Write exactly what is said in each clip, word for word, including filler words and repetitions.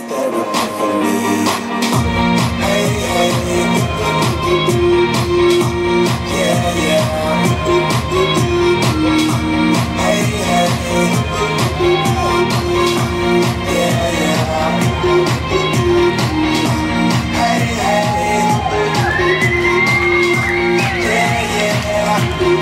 therapy for me. Hey, hey, yeah, yeah. Hey, hey, yeah, yeah. Hey, hey, yeah, yeah.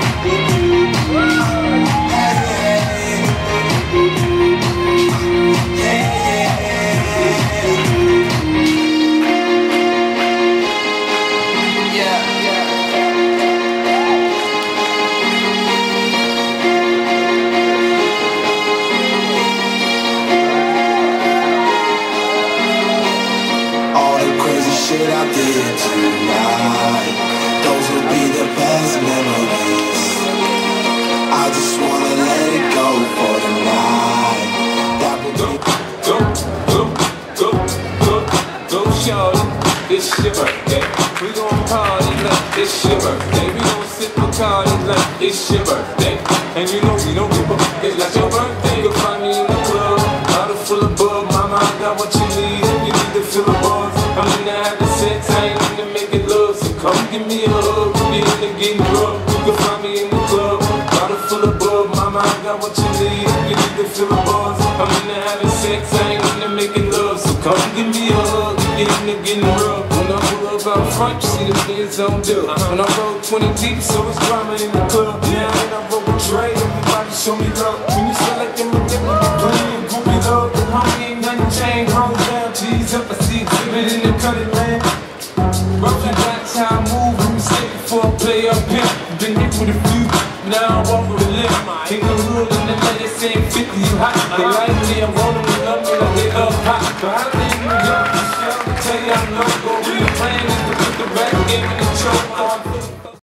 Shit I did tonight, those will be the best memories. I just wanna let it go for the night. That will go, go, go, go, go, go, shorty. It's your birthday. We gon' party like it's your birthday. We gon' sip Bacardi like it's your birthday. And you know we don't give a fuck, it's like your birthday. You'll find me in the club, bottle full of bug. Mama, I got what you need. You need to fill the bars. I'm in the having sex, I ain't in to making love. So come give me a hug, get in the getting rough. You can find me in the club, bottle full of bug. Mama, I got what you need. You need to fill the bars. I'm in the having sex, I ain't in to making love. So come give me a hug, get in the getting rough. When I pull up out front, you see the fans on do. When I roll twenty deep, so it's drama in the club. Now when I roll with Dre, everybody show me love. When you select them, you playing groupie love. The homie ain't nothing changed, hold down, G's up, I see exhibit in the cutting, man. Roughly that's how I move, when we stay before I play up here. Been hit with a few, now I walk with a limp. In the hood, in the night, they saying fifty, you hot. They like me, I want them to love me like they love hot. But I think New York, tell you I'm local. The plan is to put the rap game in the choke.